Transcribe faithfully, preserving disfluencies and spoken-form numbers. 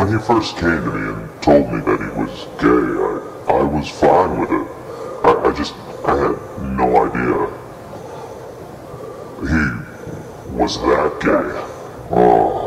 he first came to me and told me that he was gay, I, I was fine with it. I, I just, I had no idea he was that gay. Oh.